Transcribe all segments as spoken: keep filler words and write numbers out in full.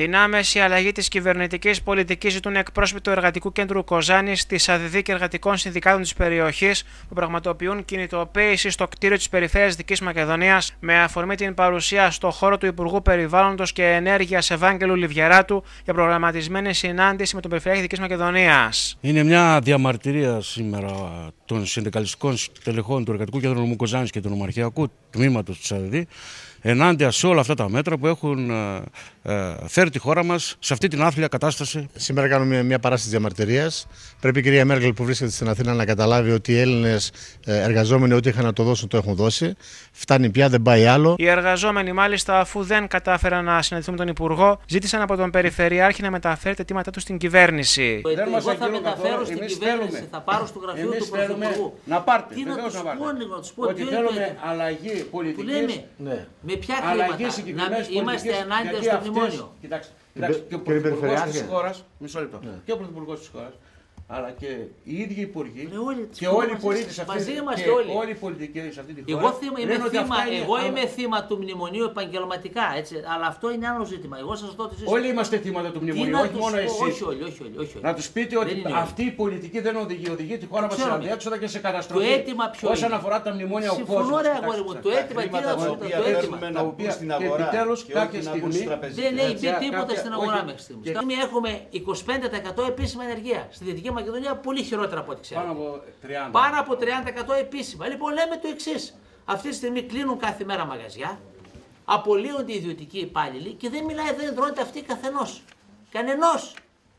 Την άμεση αλλαγή της κυβερνητικής πολιτικής ζητούν εκπρόσωποι του Εργατικού Κέντρου Κοζάνης, της ΑΔΔ και εργατικών συνδικάτων της περιοχής, που πραγματοποιούν κινητοποίηση στο κτίριο της Περιφέρειας Δυτικής Μακεδονίας με αφορμή την παρουσία στο χώρο του Υπουργού Περιβάλλοντος και Ενέργειας Ευάγγελου Λιβιαράτου για προγραμματισμένη συνάντηση με τον Περιφερειάρχη Δυτικής Μακεδονίας. Είναι μια διαμαρτυρία σήμερα των συνδικαλιστικών τελεχών του Εργατικού Κέντρου Νομού Κοζάνης και του Νομαρχιακού Τμήματος της ΑΔΔ ενάντια σε όλα αυτά τα μέτρα που έχουν ε, ε, φέρει τη χώρα μας σε αυτή την άθλια κατάσταση. Σήμερα κάνουμε μια παράσταση διαμαρτυρίας. Πρέπει η κυρία Μέρκελ που βρίσκεται στην Αθήνα να καταλάβει ότι οι Έλληνες εργαζόμενοι ό,τι είχαν να το δώσουν το έχουν δώσει. Φτάνει πια, δεν πάει άλλο. Οι εργαζόμενοι, μάλιστα, αφού δεν κατάφεραν να συναντηθούν με τον Υπουργό, ζήτησαν από τον Περιφερειάρχη να μεταφέρει τα αιτήματά του στην κυβέρνηση. Εγώ θα μεταφέρω στην κυβέρνηση, θα πάρω στο γραφείο του Πρωθυπουργού. Να πάρτε, τι να τους πω, να τους πω, ότι θέλουμε αλλαγή πολιτικής. Με ποια χρήματα, να είμαστε ενάντια στο μνημόνιο. Κοιτάξτε, και ο Πρωθυπουργός της χώρας, μισό λεπτό, και ο Πρωθυπουργός της χώρας, αλλά και οι ίδιοι υπουργοί και όλοι οι πολίτες μαζί είμαστε όλοι. Όλοι οι πολιτικοί σε αυτή τη χώρα. Εγώ είμαι θύμα, εγώ είμαι θύμα του μνημονίου επαγγελματικά, έτσι, αλλά αυτό είναι άλλο ζήτημα. Εγώ σας δω ότι όλοι είμαστε θύματα του μνημονίου, όχι μόνο εσείς. Όχι, όχι, όχι, όχι. Να τους πείτε ότι αυτή η πολιτική δεν οδηγεί, οδηγεί τη χώρα μας σε αντέξοδα και σε καταστροφή. Το αίτημα ποιο είναι? Όσον αφορά τα μνημόνια ο κόσμος. Συμφωνώ, ρε αγόρι μου, το αίτημα τι είναι αυτό το αίτημα. Τα οποία επιτέλους κάποια στιγμή δεν έχει μπει τίποτα στην αγορά μέχρι στιγμή. Έχουμε είκοσι πέντε τοις εκατό επίσημα ενεργεία. Στη Δυτική Μακεδονία πολύ χειρότερα από ό,τι ξέρω. Πάνω από τριάντα. Πάνω από τριάντα τοις εκατό επίσημα. Λοιπόν, λέμε το εξής. Αυτή τη στιγμή κλείνουν κάθε μέρα μαγαζιά, απολύονται οι ιδιωτικοί υπάλληλοι και δεν μιλάει, δεν τρώνε αυτοί καθενός. Κανενός.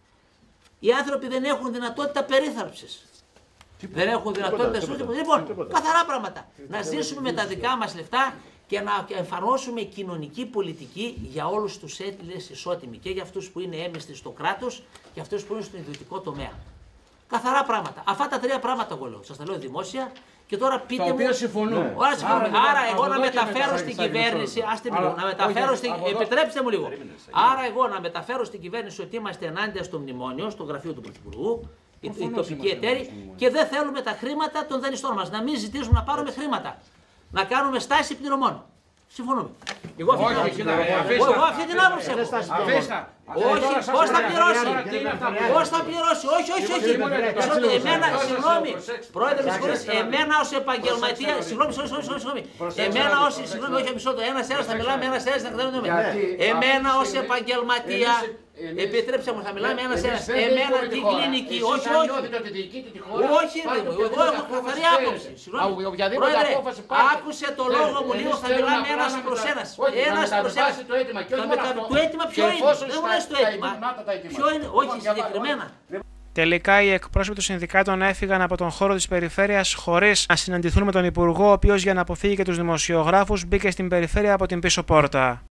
Οι άνθρωποι δεν έχουν δυνατότητα περίθαλψης. Δεν έχουν δυνατότητα σούτυπος. Λοιπόν, καθαρά πράγματα. Να ζήσουμε με τα δικά μας λεφτά και να εφαρμόσουμε κοινωνική πολιτική για όλους τους Έλληνες ισότιμοι. Και για αυτούς που είναι έμεστοι στο κράτος και αυτούς που είναι στον ιδιωτικό τομέα. Καθαρά πράγματα. Αυτά τα τρία πράγματα εγώ λέω. Σας τα λέω δημόσια και τώρα πείτε τα μου. Συμφωνούμε. Άρα, συμφωνούμε. Άρα, Άρα εγώ να μεταφέρω στην κυβέρνηση. Άστε με λίγο. Να μεταφέρω στην. Επιτρέψτε μου λίγο. Άρα εγώ να μεταφέρω στην κυβέρνηση ότι είμαστε ενάντια στο μνημόνιο, στο γραφείο του Πρωθυπουργού, οι τοπικοί εταίροι και δεν θέλουμε τα χρήματα των δανειστών μας. Να μην ζητήσουμε να πάρουμε χρήματα. Να κάνουμε στάση πληρωμών. Συμφωνούμε. Εγώ αυτή την άποψη έχω. Όχι, πώς θα πληρώσει. Πώς θα πληρώσει. Όχι, όχι, όχι. Εμένα, συγγνώμη, πρόεδρε, με συγχωρείτε, εμένα ως επαγγελματία, συγγνώμη, συγγνώμη, εμένα ως, συγγνώμη, όχι μισό το, ένας ένας θα μιλάμε, ένας ένας θα καταλαβαίνουμε. Εμένα ως επαγγελματία, επιτρέψτε μου, θα μιλάμε ένας ένας, εμένα την κλινική, όχι, όχι. Όχι, εγώ έχω καθαρή άποψη. Πρόεδρε, άκουσε το λόγο μου λίγο, θα μιλάμε ένας προς ένας. Ένας προς ένας. Το αίτημα ποιο είναι? Δεν μου λες το αίτημα. Ποιο είναι? Όχι, συγκεκριμένα. Τελικά, οι εκπρόσωποι των συνδικάτων έφυγαν από τον χώρο της περιφέρειας χωρίς να συναντηθούν με τον Υπουργό, ο οποίος για να αποφύγει και τους δημοσιογράφους μπήκε στην περιφέρεια από την πίσω πόρτα.